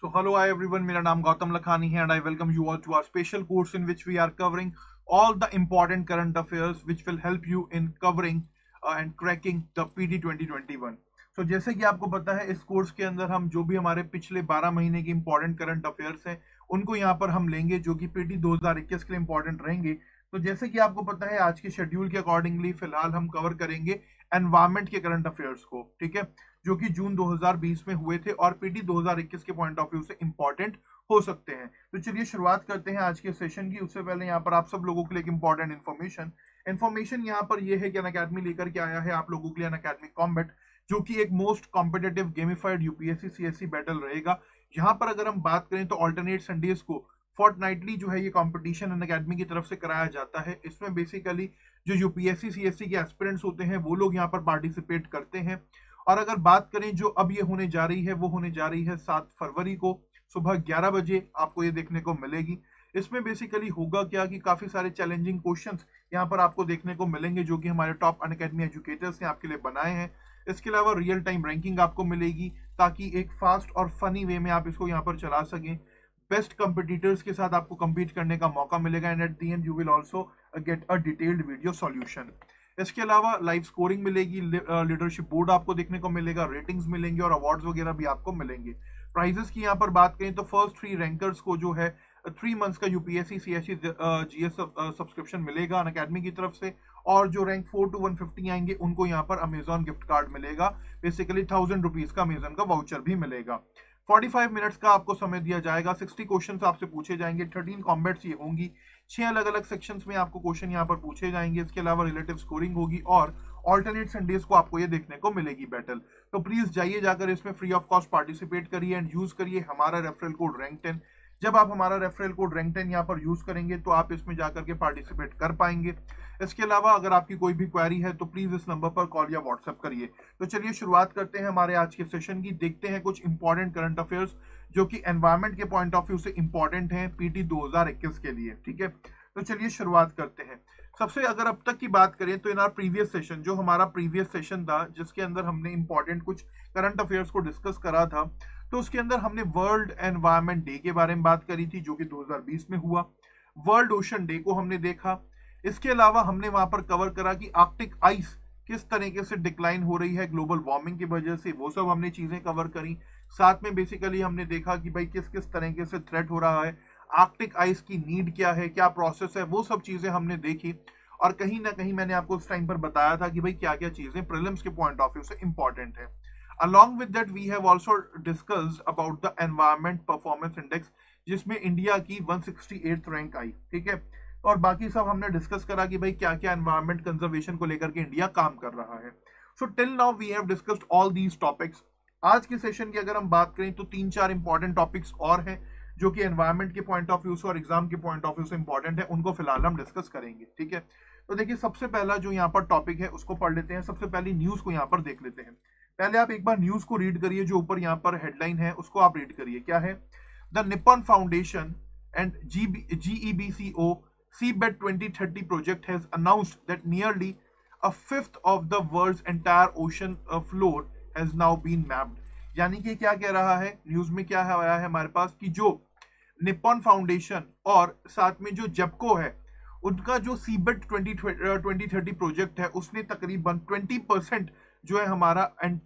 So hello hi everyone, मेरा नाम गौतम लखानी है and I welcome you all to our special course in which we are covering all the important current affairs which will help you in covering and cracking the PD 2021. So जैसे कि आपको पता है इस course के अंदर हम जो भी हमारे पिछले 12 महीने के इंपॉर्टेंट करंट अफेयर्स हैं उनको यहाँ पर हम लेंगे जो कि PD 2021 के लिए इंपॉर्टेंट रहेंगे। तो जैसे कि आपको पता है आज के शेड्यूल के अकॉर्डिंगली फिलहाल हम कवर करेंगे एनवायरमेंट के करंट अफेयर्स को, ठीक है, जो कि जून 2020 में हुए थे और पीटी 2021 के पॉइंट ऑफ व्यू से इंपॉर्टेंट हो सकते हैं। तो चलिए शुरुआत करते हैं आज के सेशन की। उससे पहले यहाँ पर आप सब लोगों के लिए एक इंपॉर्टेंट इन्फॉर्मेशन यहाँ पर ये है कि अनअकैडमी लेकर के आया है आप लोगों के लिए अनअकैडमी कॉम्बैट, जो कि एक most competitive gamified UPSC CSE battle रहेगा। यहाँ पर अगर हम बात करें तो ऑल्टरनेट संडेज को fortnightly जो है ये कंपटीशन अनअकैडमी की तरफ से कराया जाता है। इसमें बेसिकली जो यूपीएससी सीएसई के एस्पिरेंट्स होते हैं वो लोग यहाँ पर पार्टिसिपेट करते हैं। और अगर बात करें जो अब ये होने जा रही है वो होने जा रही है 7 फरवरी को सुबह 11 बजे आपको ये देखने को मिलेगी। इसमें बेसिकली होगा क्या कि काफी सारे चैलेंजिंग क्वेश्चंस यहाँ पर आपको देखने को मिलेंगे जो कि हमारे टॉप अनअकैडमी एजुकेटर्स ने आपके लिए बनाए हैं। इसके अलावा रियल टाइम रैंकिंग आपको मिलेगी ताकि एक फास्ट और फनी वे में आप इसको यहाँ पर चला सकें। बेस्ट कंपटीटर्स के साथ आपको compete करने का मौका मिलेगा and at the end you will also get a detailed video solution. इसके अलावा लाइव स्कोरिंग मिलेगी, लीडरशिप बोर्ड आपको देखने को मिलेगा, रेटिंग्स मिलेंगे और अवार्ड्स वगैरह भी आपको मिलेंगे। प्राइजेस की यहाँ पर बात करें तो फर्स्ट 3 रैंकर्स को जो है 3 मंथ्स का यूपीएससी सीएसई जीएस सब्सक्रिप्शन मिलेगा अनअकैडमी की तरफ से, और जो रैंक 4 to 150 आएंगे उनको यहाँ पर अमेजॉन गिफ्ट कार्ड मिलेगा, बेसिकली 1000 रुपीज का अमेजॉन का वाउचर भी मिलेगा। 45 मिनट्स का आपको समय दिया जाएगा, 60 क्वेश्चंस आपसे पूछे जाएंगे, 13 कॉम्बैट्स ये होंगी, 6 अलग अलग सेक्शंस में आपको क्वेश्चन यहाँ पर पूछे जाएंगे। इसके अलावा रिलेटिव स्कोरिंग होगी और ऑल्टरनेट संडेज को आपको ये देखने को मिलेगी बैटल। तो प्लीज जाइए जाकर इसमें फ्री ऑफ कॉस्ट पार्टिसिपेट करिए एंड यूज करिए हमारा रेफरल कोड रैंक 10। जब आप हमारा रेफरल कोड रैंक 10 यहाँ पर यूज करेंगे तो आप इसमें जाकर के पार्टिसिपेट कर पाएंगे। इसके अलावा अगर आपकी कोई भी क्वेरी है तो प्लीज इस नंबर पर कॉल या व्हाट्सएप करिए। तो चलिए शुरुआत करते हैं हमारे आज के सेशन की। देखते हैं कुछ इंपॉर्टेंट करंट अफेयर्स जो कि एनवायरमेंट के पॉइंट ऑफ व्यू से इंपॉर्टेंट हैं पीटी 2021 के लिए, ठीक है। तो चलिए शुरुआत करते हैं। सबसे अगर अब तक की बात करें तो इन आर प्रीवियस सेशन, जो हमारा प्रीवियस सेशन था जिसके अंदर हमने इंपॉर्टेंट कुछ करंट अफेयर्स को डिस्कस करा था, तो उसके अंदर हमने वर्ल्ड एनवायरमेंट डे के बारे में बात करी थी जो कि 2020 में हुआ। वर्ल्ड ओशन डे को हमने देखा। इसके अलावा हमने वहां पर कवर करा कि आर्कटिक आइस किस तरीके से डिक्लाइन हो रही है ग्लोबल वार्मिंग की वजह से, वो सब हमने चीजें कवर करी। साथ में बेसिकली हमने देखा कि भाई किस किस तरीके से थ्रेट हो रहा है, आर्कटिक आइस की नीड क्या है, क्या प्रोसेस है, वो सब चीजें हमने देखी। और कहीं ना कहीं मैंने आपको उस टाइम पर बताया था कि भाई क्या क्या चीजें प्रीलिम्स के पॉइंट ऑफ व्यू से इंपॉर्टेंट है। Along with that, we have also discussed about the Environment Performance Index, जिसमें इंडिया की 168th रैंक आई, ठीक है। और बाकी सब हमने डिस्कस करा कि भाई क्या क्या एनवायरमेंट कंजर्वेशन को लेकर के इंडिया काम कर रहा है। So till now we have discussed all these topics. आज के सेशन की अगर हम बात करें तो 3-4 इंपॉर्टेंट टॉपिक्स और हैं जो कि एनवायरमेंट के पॉइंट ऑफ व्यू से और एग्जाम के पॉइंट ऑफ व्यू से इंपॉर्टेंट है, उनको फिलहाल हम डिस्कस करेंगे, ठीक है। तो देखिए सबसे पहला जो यहाँ पर टॉपिक है उसको पढ़ लेते हैं। सबसे पहली न्यूज को यहाँ पर देख लेते हैं। पहले आप एक बार न्यूज को रीड करिए, जो ऊपर यहाँ पर हेडलाइन है उसको आप रीड करिए। क्या है? The Nippon foundation and GEBCO Seabed 2030 project has announced that nearly a fifth of the world's entire ocean floor has now been mapped। यानी कि क्या कह रहा है न्यूज में, क्या है आया है हमारे पास कि जो निप्पॉन फाउंडेशन और साथ में जो जेपको है उनका जो सीबेड 2030 प्रोजेक्ट है उसने तकरीबन 20% जो है हमारा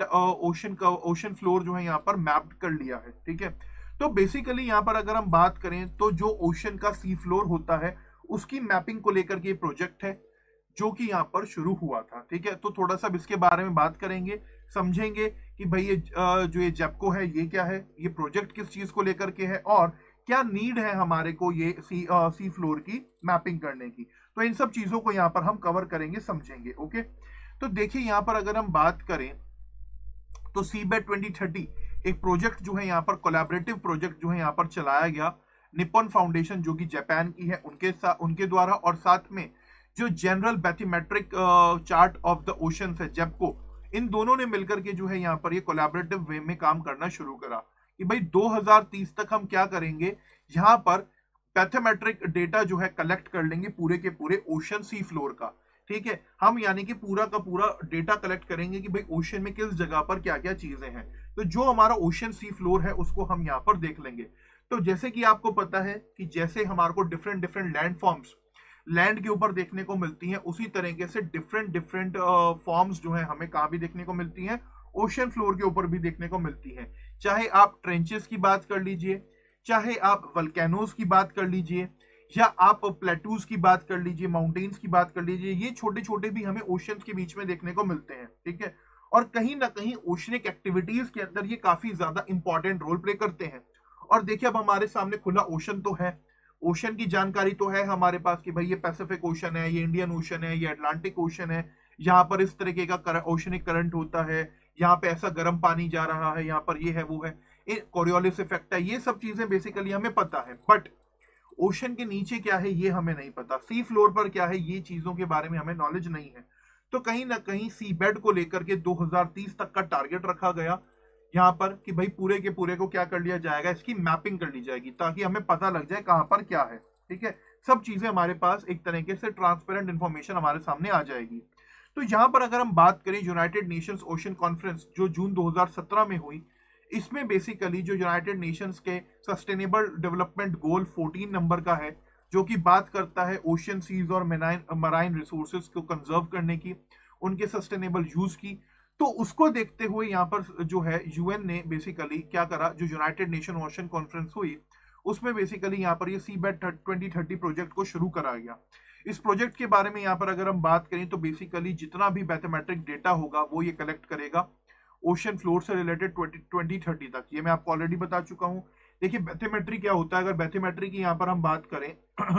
ओशन फ्लोर जो है यहाँ पर मैप कर लिया है, ठीक है। तो बेसिकली यहाँ पर अगर हम बात करें तो जो ओशन का सी फ्लोर होता है उसकी मैपिंग को लेकर के प्रोजेक्ट है जो कि यहाँ पर शुरू हुआ था, ठीक है। तो थोड़ा सा इसके बारे में बात करेंगे, समझेंगे कि भाई ये जो ये जेपको है ये क्या है, ये प्रोजेक्ट किस चीज को लेकर के है और क्या नीड है हमारे को ये सी फ्लोर की मैपिंग करने की। तो इन सब चीजों को यहाँ पर हम कवर करेंगे, समझेंगे, ओके। तो देखिए यहाँ पर अगर हम बात करें तो सीबेड 2030 एक प्रोजेक्ट जो है यहाँ पर कोलैबोरेटिव प्रोजेक्ट जो है यहाँ पर चलाया गया निप्पॉन फाउंडेशन जो कि जापान की है उनके द्वारा, और साथ में जो general bathymetric chart of the ocean है जेपको, इन दोनों ने मिलकर के जो है यहाँ पर ये कोलैबोरेटिव वे में काम करना शुरू करा कि भाई 2030 तक हम क्या करेंगे, यहाँ पर पैथोमेट्रिक डेटा जो है कलेक्ट कर लेंगे पूरे के पूरे ओशन सी फ्लोर का, ठीक है, हम यानी कि पूरा का पूरा डेटा कलेक्ट करेंगे कि भाई ओशन में किस जगह पर क्या क्या चीजें हैं। तो जो हमारा ओशन सी फ्लोर है उसको हम यहाँ पर देख लेंगे। तो जैसे कि आपको पता है कि जैसे हमारे को different different land forms land के ऊपर देखने को मिलती हैं, उसी तरीके से डिफरेंट डिफरेंट फॉर्म्स जो है हमें कहाँ भी देखने को मिलती हैं, ओशन फ्लोर के ऊपर भी देखने को मिलती हैं। चाहे आप ट्रेंचेस की बात कर लीजिए, चाहे आप वल्केनोज की बात कर लीजिए, या आप प्लेटूज की बात कर लीजिए, माउंटेन्स की बात कर लीजिए, ये छोटे छोटे भी हमें ओशंस के बीच में देखने को मिलते हैं। ठीक है, और कहीं ना कहीं ओशनिक एक्टिविटीज के अंदर ये काफी ज्यादा इंपॉर्टेंट रोल प्ले करते हैं। और देखिए अब हमारे सामने खुला ओशन तो है, ओशन की जानकारी तो है हमारे पास कि भाई ये पैसिफिक ओशन है, ये इंडियन ओशन है, ये अटलांटिक ओशन है, यहाँ पर इस तरीके का ओशनिक करंट होता है, यहाँ पे ऐसा गर्म पानी जा रहा है, यहाँ पर ये है वो है, कोरियोलिस इफेक्ट है, ये सब चीजें बेसिकली हमें पता है। बट ओशन के नीचे क्या है ये हमें नहीं पता, सी फ्लोर पर क्या है ये चीजों के बारे में हमें नॉलेज नहीं है। तो कहीं ना कहीं सी बेड को लेकर के 2030 तक का टारगेट रखा गया यहाँ पर कि भाई पूरे के पूरे को क्या कर लिया जाएगा, इसकी मैपिंग कर ली जाएगी ताकि हमें पता लग जाए कहां पर क्या है। ठीक है, सब चीजें हमारे पास एक तरीके से ट्रांसपेरेंट इंफॉर्मेशन हमारे सामने आ जाएगी। तो यहाँ पर अगर हम बात करें यूनाइटेड नेशंस ओशन कॉन्फ्रेंस जो जून 2017 में हुई, इसमें बेसिकली जो यूनाइटेड नेशंस के सस्टेनेबल डेवलपमेंट गोल 14 नंबर का है, जो कि बात करता है ओशन सीज और मराइन रिसोर्सेज को कंजर्व करने की, उनके सस्टेनेबल यूज की। तो उसको देखते हुए यहाँ पर जो है यूएन ने बेसिकली क्या करा, जो यूनाइटेड नेशन ओशन कॉन्फ्रेंस हुई उसमें बेसिकली यहाँ पर ये सीबेट 2030 प्रोजेक्ट को शुरू करा गया। इस प्रोजेक्ट के बारे में यहाँ पर अगर हम बात करें तो बेसिकली जितना भी मैथमेटिक डेटा होगा वो ये कलेक्ट करेगा ओशन फ्लोर से रिलेटेड 2030 तक। ये मैं आपको ऑलरेडी बता चुका हूँ। देखिए बैथोमेट्री क्या होता है, अगर बैथोमेट्री की यहाँ पर हम बात करें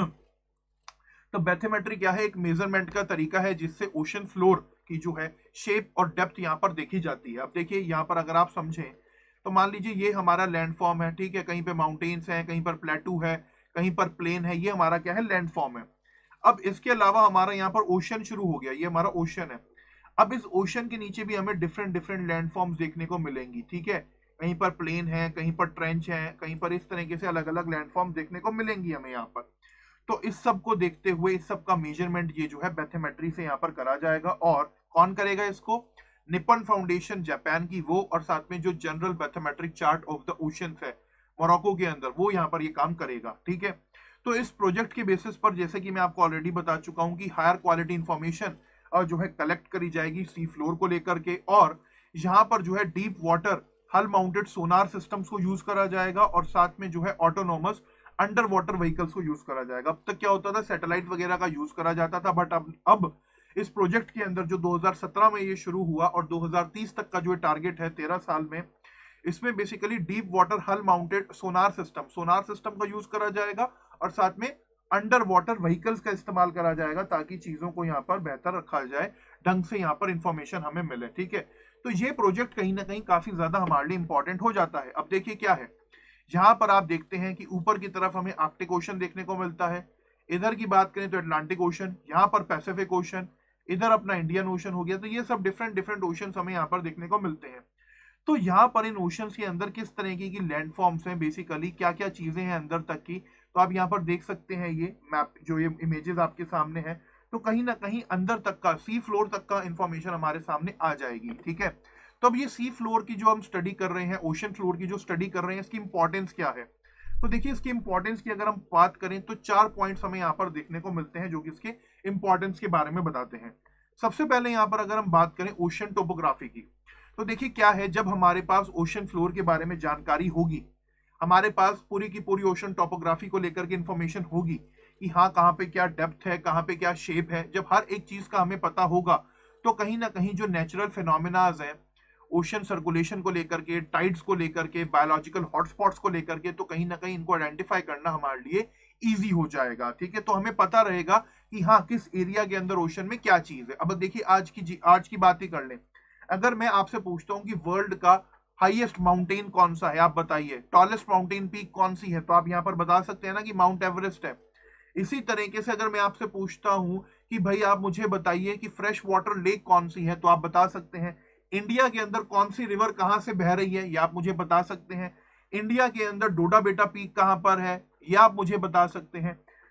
तो बैथोमेट्री क्या है, एक मेजरमेंट का तरीका है जिससे ओशन फ्लोर की जो है शेप और डेप्थ यहाँ पर देखी जाती है। अब देखिए यहाँ पर अगर आप समझें तो मान लीजिए ये हमारा लैंडफॉर्म है, ठीक है, कहीं पे माउंटेन्स है, कहीं पर प्लेटू है, कहीं पर प्लेन है, ये हमारा क्या है लैंडफॉर्म है। अब इसके अलावा हमारा यहाँ पर ओशन शुरू हो गया, ये हमारा ओशन है। अब इस ओशन के नीचे भी हमें डिफरेंट डिफरेंट लैंडफॉर्म्स देखने को मिलेंगी, ठीक है, कहीं पर प्लेन है, कहीं पर ट्रेंच है, कहीं पर इस तरीके से अलग अलग लैंडफॉर्म देखने को मिलेंगी हमें यहाँ पर। तो इस सब को देखते हुए इस सब का मेजरमेंट ये जो है बैथोमेट्री से यहाँ पर करा जाएगा। और कौन करेगा इसको, निपन फाउंडेशन जापान की वो, और साथ में जो general bathymetric chart of the ocean है मोरक्को के अंदर, वो यहाँ पर ये काम करेगा। ठीक है, तो इस प्रोजेक्ट के बेसिस पर जैसे कि मैं आपको ऑलरेडी बता चुका हूँ कि हायर क्वालिटी इंफॉर्मेशन जो है कलेक्ट करी जाएगी सी फ्लोर को लेकर के, और यहाँ पर जो है deep water hull mounted sonar systems को यूज करा जाएगा, और साथ में जो है ऑटोनोमस अंडर वाटर व्हीकल्स को यूज करा जाएगा। अब तक क्या होता था, सैटेलाइट वगैरह का यूज करा जाता था, बट अब इस प्रोजेक्ट के अंदर जो 2017 में ये शुरू हुआ और 2030 तक का जो टारगेट है 13 साल में, इसमें basically deep water hull mounted sonar system का यूज करा जाएगा, और साथ में अंडर वाटर व्हीकल्स का इस्तेमाल करा जाएगा ताकि चीजों को यहाँ पर बेहतर रखा जाए, ढंग से यहाँ पर इंफॉर्मेशन हमें मिले। ठीक है, तो ये प्रोजेक्ट कहीं ना कहीं काफी ज्यादा हमारे लिए इंपॉर्टेंट हो जाता है। अब देखिए क्या है, यहाँ पर आप देखते हैं कि ऊपर की तरफ हमें आर्कटिक ओशन देखने को मिलता है, इधर की बात करें तो अटलांटिक ओशन, यहाँ पर पैसिफिक ओशन, इधर अपना इंडियन ओशन हो गया। तो ये सब डिफरेंट डिफरेंट ओशंस हमें यहाँ पर देखने को मिलते हैं। तो यहाँ पर इन ओशंस के अंदर किस तरीके की लैंडफॉर्म्स हैं, बेसिकली क्या क्या चीजें हैं अंदर तक की, तो आप यहाँ पर देख सकते हैं ये मैप, जो ये इमेजेस आपके सामने है, तो कहीं ना कहीं अंदर तक का सी फ्लोर तक का इंफॉर्मेशन हमारे सामने आ जाएगी। ठीक है, तो अब ये सी फ्लोर की जो हम स्टडी कर रहे हैं, ओशन फ्लोर की जो स्टडी कर रहे हैं, इसकी इंपॉर्टेंस क्या है। तो देखिए इसकी इंपॉर्टेंस की अगर हम बात करें तो 4 पॉइंट्स हमें यहाँ पर देखने को मिलते हैं जो कि इसके इंपॉर्टेंस के बारे में बताते हैं। सबसे पहले यहाँ पर अगर हम बात करें ओशन टोपोग्राफी की, तो देखिए क्या है, जब हमारे पास ओशन फ्लोर के बारे में जानकारी होगी, हमारे पास पूरी की पूरी ओशन टोपोग्राफी को लेकर के इंफॉर्मेशन होगी कि हाँ कहाँ पे क्या डेप्थ है, कहाँ पे क्या शेप है, जब हर एक चीज का हमें पता होगा तो कहीं ना कहीं जो नेचुरल फिनोमिनाज है ओशन सर्कुलेशन को लेकर के, टाइड्स को लेकर के, बायोलॉजिकल हॉटस्पॉट्स को लेकर के, तो कहीं ना कहीं इनको आइडेंटिफाई करना हमारे लिए इजी हो जाएगा। ठीक है, तो हमें पता रहेगा कि हाँ किस एरिया के अंदर ओशन में क्या चीज है। अब देखिए आज की बात ही कर लें, अगर मैं आपसे पूछता हूँ कि वर्ल्ड का हाईएस्ट माउंटेन कौन सा है, आप बताइए, टॉलेस्ट माउंटेन पीक कौन सी है, तो आप यहाँ पर बता सकते हैं ना कि माउंट एवरेस्ट है। इसी तरीके से अगर मैं आपसे पूछता हूं कि भाई आप मुझे बताइए कि फ्रेश वाटर लेक कौन सी है, तो आप बता सकते हैं। इंडिया के अंदर कौन सी रिवर कहां से बह रही है, ये आप मुझे बता सकते हैं। इंडिया के अंदर डोडा बेटा पीक कहां पर है, ये आप मुझे बता सकते हैं।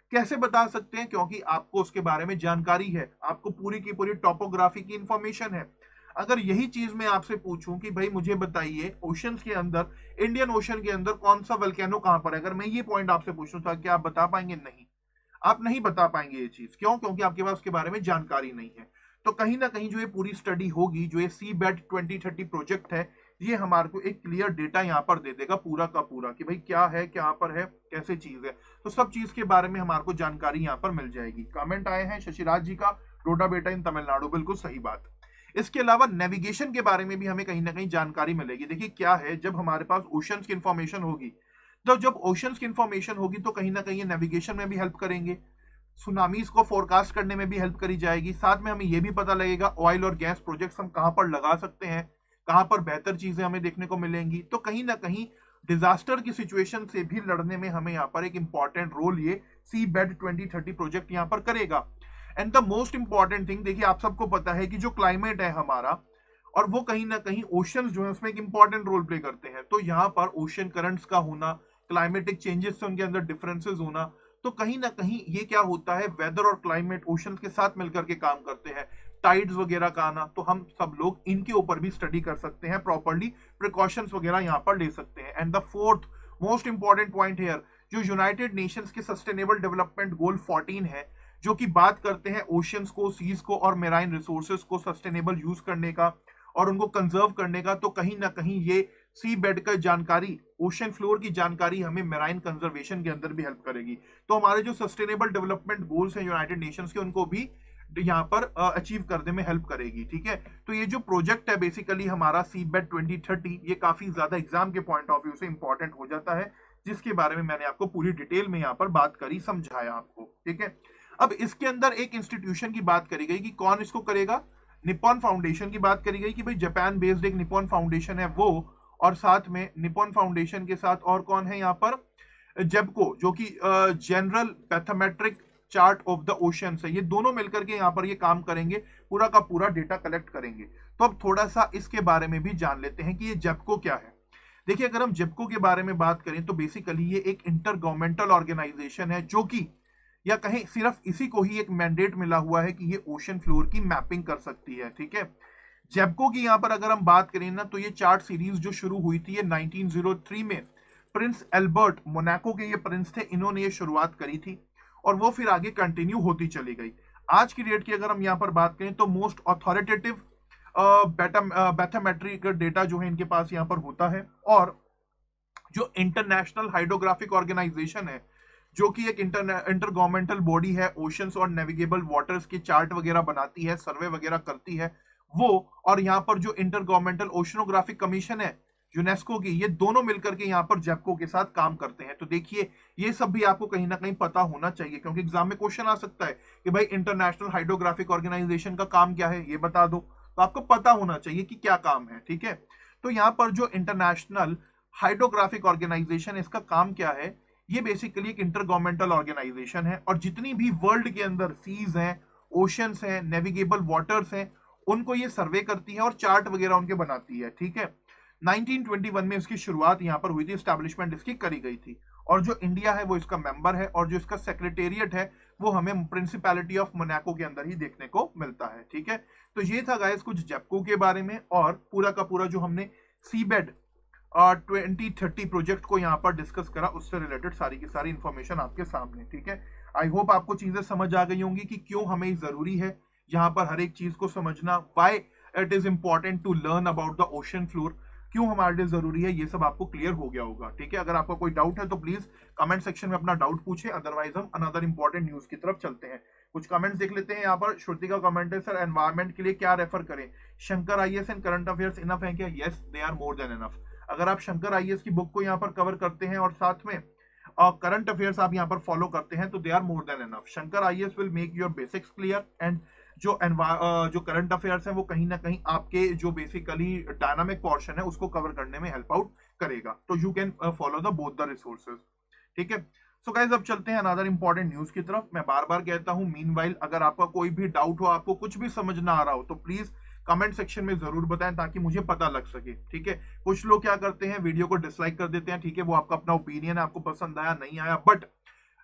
कैसे बता सकते हैं? क्योंकि आपको उसके बारे में जानकारी है, आपको पूरी की पूरी टॉपोग्राफी की इंफॉर्मेशन है। अगर यही चीज मैं आपसे पूछूं कि भाई मुझे बताइए ओशंस के अंदर, इंडियन ओशन के अंदर कौन सा वल्केनो कहां पर है, अगर मैं ये पॉइंट आपसे पूछूं तो क्या आप बता पाएंगे? नहीं, आप नहीं बता पाएंगे ये चीज। क्यों? क्योंकि आपके पास उसके बारे में जानकारी नहीं है। तो कहीं ना कहीं जो ये पूरी स्टडी होगी, जो ये सी बेट 2030 प्रोजेक्ट है, ये हमारे को एक क्लियर डेटा यहाँ पर दे देगा पूरा का पूरा कि भाई क्या है, क्या पर है, कैसे चीज है। तो सब चीज के बारे में हमारे को जानकारी यहाँ पर मिल जाएगी। कमेंट आए हैं शशिराज जी का, डोडा बेटा इन तमिलनाडु, बिल्कुल सही बात। इसके अलावा नेविगेशन के बारे में भी हमें कहीं ना कहीं जानकारी मिलेगी। देखिए क्या है, जब हमारे पास ओशंस की इंफॉर्मेशन होगी, तो जब ओशंस की इंफॉर्मेशन होगी तो कहीं ना कहीं नेविगेशन में भी हेल्प करेंगे, सुनामीज को फोरकास्ट करने में भी हेल्प करी जाएगी। साथ में हमें यह भी पता लगेगा ऑयल और गैस प्रोजेक्ट्स हम कहां पर लगा सकते हैं, कहां पर बेहतर चीजें हमें देखने को मिलेंगी। तो कहीं ना कहीं डिजास्टर की सिचुएशन से भी लड़ने में हमें यहाँ पर एक इंपॉर्टेंट रोल ये सी बेड 2030 प्रोजेक्ट यहाँ पर करेगा। And the most important thing, देखिए आप सबको पता है कि जो क्लाइमेट है हमारा, और वो कहीं ना कहीं ओशंस जो है उसमें एक इंपॉर्टेंट रोल प्ले करते हैं। तो यहाँ पर ओशन करंट्स का होना, क्लाइमेटिक चेंजेस से उनके अंदर डिफरेंसेस होना, तो कहीं ना कहीं ये क्या होता है, वेदर और क्लाइमेट ओशन के साथ मिलकर के काम करते हैं। टाइड्स वगैरह का आना, तो हम सब लोग इनके ऊपर भी स्टडी कर सकते हैं, प्रॉपर्ली प्रिकॉशंस वगैरह यहाँ पर ले सकते हैं। And the fourth most important point here, जो यूनाइटेड नेशंस के सस्टेनेबल डेवलपमेंट गोल 14 है, जो कि बात करते हैं ओशंस को, सीज को और मेराइन रिसोर्सेज को सस्टेनेबल यूज करने का और उनको कंजर्व करने का। तो कहीं ना कहीं ये सी बेड का जानकारी, ओशन फ्लोर की जानकारी हमें मेराइन कंजर्वेशन के अंदर भी हेल्प करेगी। तो हमारे जो सस्टेनेबल डेवलपमेंट गोल्स हैं यूनाइटेड नेशंस के, उनको भी यहाँ पर अचीव करने में हेल्प करेगी। ठीक है, तो ये जो प्रोजेक्ट है बेसिकली हमारा सी बेड 2030, ये काफी ज्यादा एग्जाम के पॉइंट ऑफ व्यू से इंपॉर्टेंट हो जाता है, जिसके बारे में मैंने आपको पूरी डिटेल में यहाँ पर बात करी, समझाया आपको। ठीक है, अब इसके अंदर एक इंस्टीट्यूशन की बात करी गई कि कौन इसको करेगा, निप्पॉन फाउंडेशन की बात करी गई कि भाई जापान बेस्ड एक निप्पॉन फाउंडेशन है वो, और साथ में निप्पॉन फाउंडेशन के साथ और कौन है यहाँ पर, जेबको, जो कि general bathymetric chart of the ocean है। ये दोनों मिलकर के यहाँ पर ये काम करेंगे, पूरा का पूरा डेटा कलेक्ट करेंगे। तो अब थोड़ा सा इसके बारे में भी जान लेते हैं कि ये जेबको क्या है। देखिए अगर हम जेबको के बारे में बात करें तो बेसिकली ये एक इंटर गवर्नमेंटल ऑर्गेनाइजेशन है, जो कि या कहीं सिर्फ इसी को ही एक मैंडेट मिला हुआ है कि ये ओशन फ्लोर की मैपिंग कर सकती है। ठीक है, जेबको की यहाँ पर अगर हम बात करें ना, तो ये चार्ट सीरीज जो शुरू हुई थी ये 1903 में प्रिंस एल्बर्ट, मोनाको के ये प्रिंस थे, इन्होंने ये शुरुआत करी थी और वो फिर आगे कंटिन्यू होती चली गई। आज की डेट की अगर हम यहाँ पर बात करें तो मोस्ट ऑथोरिटेटिव मैथमेट्रिक डेटा जो है इनके पास यहाँ पर होता है। और जो इंटरनेशनल हाइड्रोग्राफिक ऑर्गेनाइजेशन है, जो कि एक इंटर गवर्नमेंटल बॉडी है, ओशंस और नेविगेबल वाटर्स के चार्ट वगैरह बनाती है, सर्वे वगैरह करती है वो, और यहाँ पर जो इंटर गवर्नमेंटल ओशनोग्राफिक कमीशन है यूनेस्को की, ये दोनों मिलकर के यहाँ पर जेबको के साथ काम करते हैं। तो देखिए ये सब भी आपको कहीं ना कहीं पता होना चाहिए, क्योंकि एग्जाम में क्वेश्चन आ सकता है कि भाई इंटरनेशनल हाइड्रोग्राफिक ऑर्गेनाइजेशन का काम क्या है, ये बता दो। तो आपको पता होना चाहिए कि क्या काम है। ठीक है, तो यहाँ पर जो इंटरनेशनल हाइड्रोग्राफिक ऑर्गेनाइजेशन है, इसका काम क्या है, ये बेसिकली एक इंटर गवर्नमेंटल ऑर्गेनाइजेशन है, और जितनी भी वर्ल्ड के अंदर सीज हैं, ओशंस हैं, नेविगेबल वाटर्स हैं, उनको ये सर्वे करती है और चार्ट वगैरह उनके बनाती है। ठीक है, 1921 में इसकी शुरुआत यहाँ पर हुई थी, एस्टैब्लिशमेंट इसकी करी गई थी, और जो इंडिया है वो इसका मेंबर है, और जो इसका सेक्रेटेरिएट है वो हमें प्रिंसिपैलिटी ऑफ मोनाको के अंदर ही देखने को मिलता है। ठीक है, तो ये था गाइस कुछ जेबको के बारे में, और पूरा का पूरा जो हमने सीबेड 2030 प्रोजेक्ट को यहाँ पर डिस्कस करा, उससे रिलेटेड सारी की सारी इंफॉर्मेशन आपके सामने। ठीक है, आई होप आपको चीजें समझ आ गई होंगी कि क्यों हमें जरूरी है यहाँ पर हर एक चीज को समझना, why it is important to learn about the ocean floor, क्यों हमारे लिए जरूरी है, ये सब आपको क्लियर हो गया होगा। ठीक है, अगर आपका कोई डाउट है तो प्लीज कमेंट सेक्शन में अपना डाउट पूछे, अदरवाइज हम अनदर इंपॉर्टेंट न्यूज की तरफ चलते हैं। कुछ कमेंट्स देख लेते हैं। यहाँ पर श्रुति का कमेंट है, सर एनवायरमेंट के लिए क्या रेफर करें, Shankar IAS and current affairs enough है क्या? Yes, they are more than enough. अगर आप शंकर आईएएस की बुक को यहाँ पर कवर करते हैं और साथ में करंट अफेयर्स आप यहाँ पर फॉलो करते हैं, तो they are more than enough. Shankar IAS will make your basics clear, and जो करंट अफेयर्स हैं वो कहीं ना कहीं आपके जो बेसिकली डायनामिक पोर्शन है उसको कवर करने में हेल्प आउट करेगा। तो you can follow the both the resources. ठीक है, सो गाइस अब चलते हैं अनदर इंपॉर्टेंट न्यूज की तरफ। मैं बार बार कहता हूं, मीनवाइल अगर आपका कोई भी डाउट हो, आपको कुछ भी समझ ना आ रहा हो, तो प्लीज कमेंट सेक्शन में जरूर बताएं ताकि मुझे पता लग सके। ठीक है, कुछ लोग क्या करते हैं, वीडियो को डिसलाइक कर देते हैं। ठीक है, वो आपका अपना ओपिनियन है, आपको पसंद आया नहीं आया, but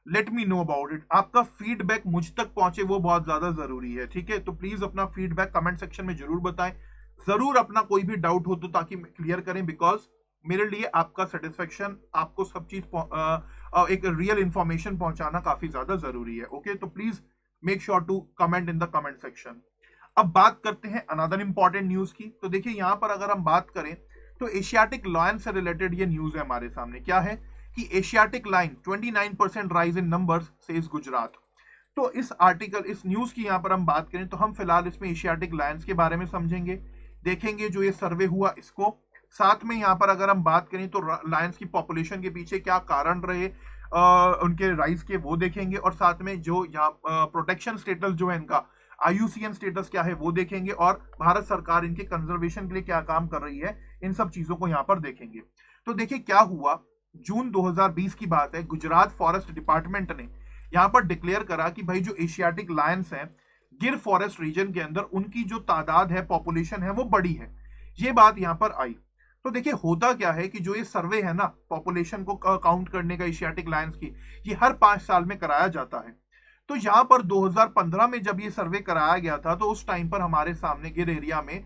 let me know about it. आपका फीडबैक मुझ तक पहुंचे वो बहुत ज्यादा जरूरी है, ठीक है। तो प्लीज अपना फीडबैक कमेंट सेक्शन में जरूर बताएं, जरूर अपना कोई भी डाउट हो तो ताकि क्लियर करें, बिकॉज मेरे लिए आपका सेटिस्फेक्शन, आपको सब चीज एक रियल इंफॉर्मेशन पहुंचाना काफी ज्यादा जरूरी है। ओके, तो please make sure to comment in the comment section. अब बात करते हैं अनदर इंपॉर्टेंट न्यूज की। तो देखिए यहां पर अगर हम बात करें तो एशियाटिक लायन से रिलेटेड ये न्यूज है हमारे सामने। क्या है कि Asiatic lion 29% rise in numbers says Gujarat. तो इस आर्टिकल, इस न्यूज की यहां पर हम बात करें तो हम फिलहाल इसमें एशियाटिक लायंस के बारे में समझेंगे, देखेंगे जो ये सर्वे हुआ इसको। साथ में यहां पर अगर हम बात करें तो लायंस की पॉपुलेशन के पीछे क्या कारण रहे उनके राइज के, वो देखेंगे। और साथ में जो यहाँ प्रोटेक्शन स्टेटस जो है इनका, IUCN स्टेटस क्या है वो देखेंगे, और भारत सरकार इनके कंजर्वेशन के लिए क्या काम कर रही है, इन सब चीजों को यहाँ पर देखेंगे। तो देखिए क्या हुआ, जून 2020 की बात है, गुजरात फॉरेस्ट डिपार्टमेंट ने यहाँ पर डिक्लेयर करा कि भाई जो एशियाटिक लायंस हैं गिर फॉरेस्ट रीजन के अंदर, उनकी जो तादाद है, पॉपुलेशन है, वो बड़ी है। ये बात यहाँ पर आई। तो देखिए होता क्या है कि जो ये सर्वे है ना पॉपुलेशन को काउंट करने का एशियाटिक लायंस की, ये हर 5 साल में कराया जाता है। तो यहाँ पर 2015 में जब ये सर्वे कराया गया था तो उस टाइम पर हमारे सामने गिर एरिया में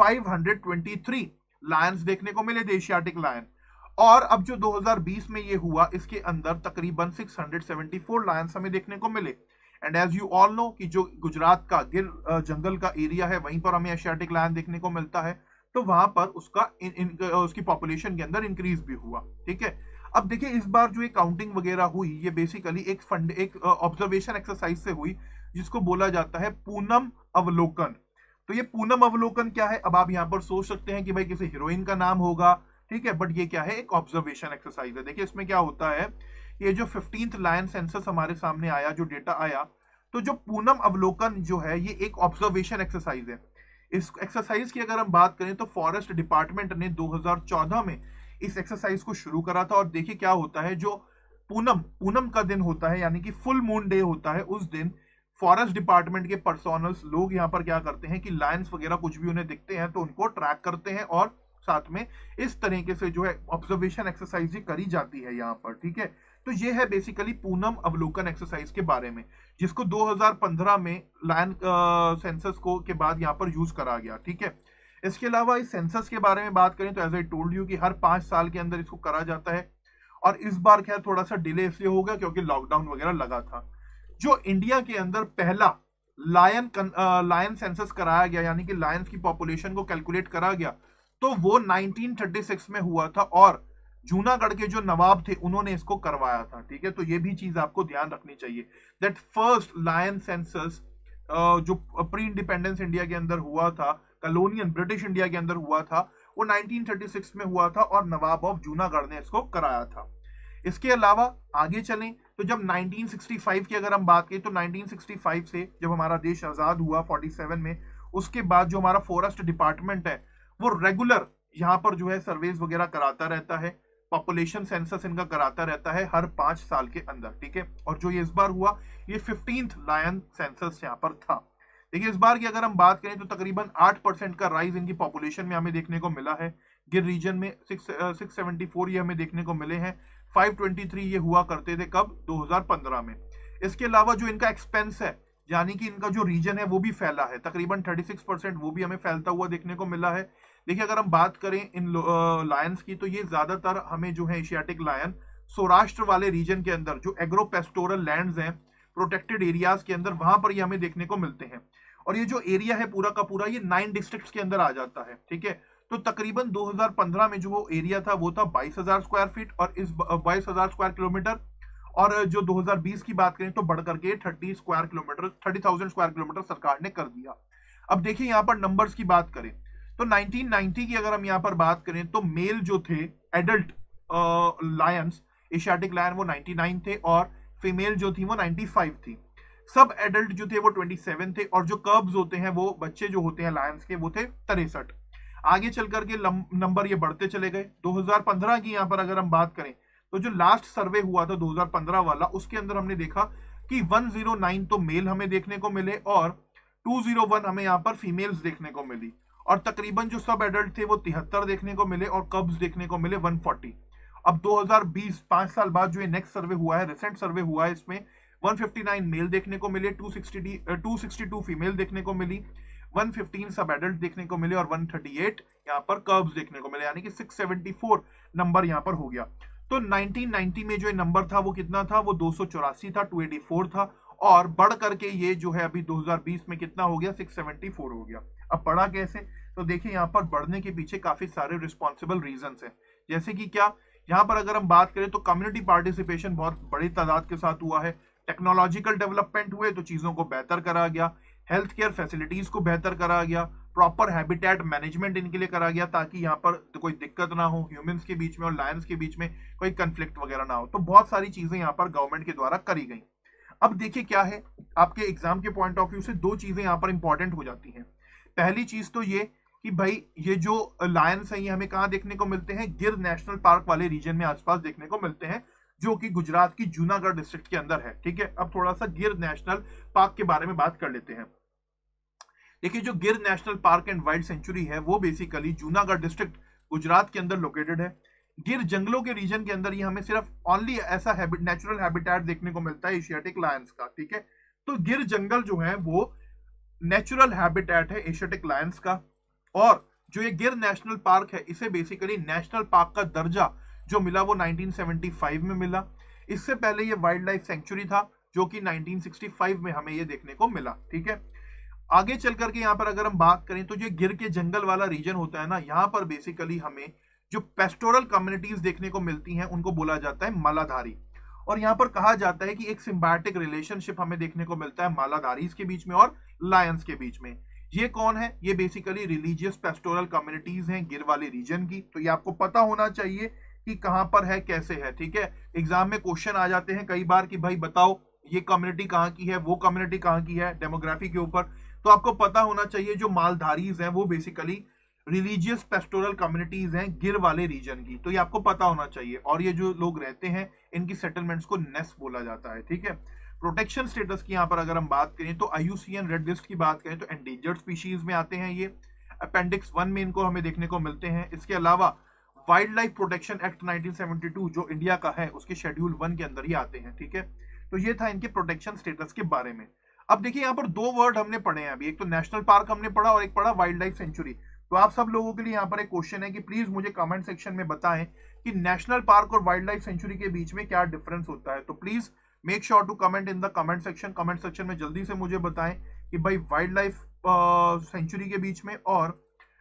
523 लायंस देखने को मिले थे, एशियाटिक लायन। और अब जो 2020 में ये हुआ, इसके अंदर तकरीबन 674 लायंस हमें देखने को मिले। And as you all know कि जो गुजरात का गिर जंगल का एरिया है, वहीं पर हमें एशियाटिक लायन देखने को मिलता है। तो वहां पर उसका उसकी पॉपुलेशन के अंदर इंक्रीज भी हुआ, ठीक है। अब देखिए इस बार जो ये काउंटिंग वगैरह हुई, ये बेसिकली एक ऑब्जर्वेशन एक्सरसाइज से हुई, जिसको बोला जाता है पूनम अवलोकन। तो ये पूनम अवलोकन क्या है, अब आप यहाँ पर सोच सकते हैं कि भाई किसी हीरोइन का नाम होगा, ठीक है, बट ये क्या है, एक ऑब्जर्वेशन एक्सरसाइज है। देखिए इसमें क्या होता है, ये जो 15th लायन सेंसस हमारे सामने आया, जो डेटा आया, तो जो पूनम अवलोकन जो है ये एक ऑब्जर्वेशन एक्सरसाइज है। इस एक्सरसाइज की अगर हम बात करें तो फॉरेस्ट डिपार्टमेंट ने 2014 में इस एक्सरसाइज को शुरू करा था। और देखिए क्या होता है, जो पूनम का दिन होता है, यानी कि फुल मून डे होता है, उस दिन फॉरेस्ट डिपार्टमेंट के पर्सोनल्स लोग यहाँ पर क्या करते हैं कि लायंस वगैरह कुछ भी उन्हें दिखते हैं तो उनको ट्रैक करते हैं, और साथ में इस तरीके से जो है ऑब्जर्वेशन एक्सरसाइज करी जाती है यहाँ पर, ठीक है। तो ये है बेसिकली पूनम अवलोकन एक्सरसाइज के बारे में, जिसको 2015 में लायन सेंसस को के बाद यहाँ पर यूज करा गया, ठीक है। इसके अलावा इस सेंसस के बारे में बात करें तो एज आई टोल्ड यू कि हर 5 साल के अंदर इसको करा जाता है। और इस बार खैर थोड़ा सा डिले इसलिए हो गया क्योंकि लॉकडाउन वगैरह लगा था। जो इंडिया के अंदर पहला लायन सेंसस कराया गया, यानी कि लायंस की पॉपुलेशन को कैलकुलेट करा गया, तो वो 1936 में हुआ था, और जूनागढ़ के जो नवाब थे उन्होंने इसको करवाया था, ठीक है। तो ये भी चीज आपको ध्यान रखनी चाहिए, दैट फर्स्ट लायन सेंसस जो प्री इंडिपेंडेंस इंडिया के अंदर हुआ था, कॉलोनियल ब्रिटिश इंडिया के अंदर हुआ था, वो 1936 में हुआ था, और नवाब ऑफ जूनागढ़ ने इसको कराया था। इसके अलावा आगे चलें तो जब 1965 की अगर हम बात करें तो 1965 से जब हमारा देश आजाद हुआ 47 में, उसके बाद जो हमारा फॉरेस्ट डिपार्टमेंट है वो रेगुलर यहाँ पर जो है सर्वेज वगैरह कराता रहता है, पॉपुलेशन सेंसस इनका कराता रहता है हर 5 साल के अंदर, ठीक है। और जो ये इस बार हुआ, ये 15th लायन सेंसस यहाँ पर था। देखिए इस बार की अगर हम बात करें तो तकरीबन 8% का राइज इनकी पॉपुलेशन में हमें देखने को मिला है। गिर रीजन में 674 ये हमें देखने को मिले हैं, 523 ये हुआ करते थे कब, 2015 में। इसके अलावा जो इनका एक्सपेंस है, यानी कि इनका जो रीजन है वो भी फैला है, तकरीबन 36% वो भी हमें फैलता हुआ देखने को मिला है। देखिए अगर हम बात करें इन लायंस की तो ये ज्यादातर हमें जो है एशियाटिक लायन सौराष्ट्र वाले रीजन के अंदर, जो एग्रो पेस्टोरल लैंड्स हैं, प्रोटेक्टेड एरियाज के अंदर, वहां पर ये हमें देखने को मिलते हैं। और ये जो एरिया है पूरा का पूरा, ये 9 डिस्ट्रिक्ट्स के अंदर आ जाता है, ठीक है। तो तकरीबन 2015 में जो वो एरिया था वो था 22,000 स्क्वायर फीट, और इस 22,000 स्क्वायर किलोमीटर, और जो 2020 की बात करें तो बढ़ करके 30,000 स्क्वायर किलोमीटर सरकार ने कर दिया। अब देखिए यहाँ पर नंबर्स की बात करें तो 1990 की अगर हम यहाँ पर बात करें तो मेल जो थे एडल्ट लायंस, एशियाटिक लायन, वो 99 थे, और फीमेल जो थी वो 95 थी। सब एडल्ट जो थे वो 27 थे, और जो कर्ब्स होते हैं, वो बच्चे जो होते हैं लायंस के, वो थे 63। आगे चल करके नंबर ये बढ़ते चले गए। 2015 की यहाँ पर अगर हम बात करें तो जो लास्ट सर्वे हुआ था 2015 वाला, उसके अंदर हमने देखा कि 109 तो मेल हमें देखने को मिले, और 201 हमें यहाँ पर फीमेल्स देखने को मिली, और तकरीबन जो सब एडल्ट थे वो 73 देखने को मिले, और कब्स देखने को मिले 140। अब 2020 5 साल बाद जो ये नेक्स्ट सर्वे हुआ है, रिसेंट सर्वे हुआ है, इसमें 159 मेल देखने को मिले, 262 फीमेल देखने को मिली, 115 सब एडल्ट देखने को मिले और 138 यहाँ पर कर्व्स देखने को मिले, यानी कि 674 नंबर यहाँ पर हो गया। तो 1990 में जो ये नंबर था वो कितना था, वो 284 था, 284 था, और बढ़ करके ये जो है अभी 2020 में कितना हो गया, 674 हो गया। अब बढ़ा कैसे, तो देखिए यहाँ पर बढ़ने के पीछे काफी सारे रिस्पॉन्सिबल रीजंस हैं। जैसे कि क्या, यहाँ पर अगर हम बात करें तो कम्युनिटी पार्टिसिपेशन बहुत बड़ी तादाद के साथ हुआ है, टेक्नोलॉजिकल डेवलपमेंट हुए तो चीजों को बेहतर करा गया, हेल्थ केयर फैसिलिटीज को बेहतर करा गया, प्रॉपर हैबिटेट मैनेजमेंट इनके लिए करा गया ताकि यहाँ पर कोई दिक्कत ना हो, ह्यूमंस के बीच में और लायंस के बीच में कोई कंफ्लिक्ट वगैरह ना हो। तो बहुत सारी चीजें यहाँ पर गवर्नमेंट के द्वारा करी गई। अब देखिए क्या है, आपके एग्जाम के पॉइंट ऑफ व्यू से दो चीजें यहाँ पर इंपॉर्टेंट हो जाती हैं। पहली चीज तो ये कि भाई ये जो लायंस है ये हमें कहाँ देखने को मिलते हैं, गिर नेशनल पार्क वाले रीजन में आसपास देखने को मिलते हैं, जो कि गुजरात की जूनागढ़ डिस्ट्रिक्ट के अंदर है। ठीक है, अब थोड़ा सा गिर नेशनल पार्क के बारे में बात कर लेते हैं। देखिए जो Gir national park and wild sanctuary है वो बेसिकली जूनागढ़ डिस्ट्रिक्ट गुजरात के अंदर लोकेटेड है। गिर जंगलों के रीजन के अंदर ये हमें सिर्फ ओनली ऐसा नेचुरल हैबिटेट देखने को मिलता है एशियाटिक लायंस का। ठीक है, तो गिर जंगल जो है वो नेचुरल हैबिटेट है एशियाटिक लायंस का, और जो ये गिर नेशनल पार्क है इसे बेसिकली नेशनल पार्क का दर्जा जो मिला वो 1975 में मिला। इससे पहले ये वाइल्ड लाइफ सेंचुरी था जो कि 1965 में हमें ये देखने को मिला। ठीक है, आगे चल करके यहाँ पर अगर हम बात करें तो जो गिर के जंगल वाला रीजन होता है ना, यहाँ पर बेसिकली हमें जो पेस्टोरल कम्युनिटीज देखने को मिलती हैं उनको बोला जाता है मालाधारी, और यहाँ पर कहा जाता है कि एक सिम्बायोटिक रिलेशनशिप हमें देखने को मिलता है मालाधारीज के बीच में और लायंस के बीच में। ये कौन है, ये बेसिकली रिलीजियस पेस्टोरल कम्युनिटीज हैं गिर वाले रीजन की। तो ये आपको पता होना चाहिए कि कहां पर है, कैसे है। ठीक है, एग्जाम में क्वेश्चन आ जाते हैं कई बार कि भाई बताओ ये कम्युनिटी कहाँ की है, वो कम्युनिटी कहाँ की है, डेमोग्राफी के ऊपर। तो आपको पता होना चाहिए जो मालधारीज हैं वो बेसिकली रिलीजियस पेस्टोरल कम्युनिटीज हैं गिर वाले रीजन की। तो ये आपको पता होना चाहिए, और ये जो लोग रहते हैं इनकी सेटलमेंट्स को नेस बोला जाता है। ठीक है, प्रोटेक्शन स्टेटस की यहाँ पर अगर हम बात करें तो IUCN रेड लिस्ट की बात करें तो एंडेंजर्ड स्पीशीज में आते हैं ये, अपेंडिक्स 1 में इनको हमें देखने को मिलते हैं। इसके अलावा वाइल्ड लाइफ प्रोटेक्शन एक्ट 1972 जो इंडिया का है उसके शेड्यूल 1 के अंदर ही आते हैं। ठीक है, तो ये था इनके प्रोटेक्शन स्टेटस के बारे में। अब देखिए यहाँ पर दो वर्ड हमने पढ़े हैं अभी, एक तो नेशनल पार्क हमने पढ़ा और एक पढ़ा वाइल्ड लाइफ सेंचुरी। तो आप सब लोगों के लिए यहाँ पर एक क्वेश्चन है कि प्लीज मुझे कमेंट सेक्शन में बताएं कि नेशनल पार्क और वाइल्ड लाइफ सेंचुरी के बीच में क्या डिफरेंस होता है। तो please make sure to comment in the comment section. Comment section में जल्दी से मुझे बताएं कि भाई वाइल्ड लाइफ सेंचुरी के बीच में और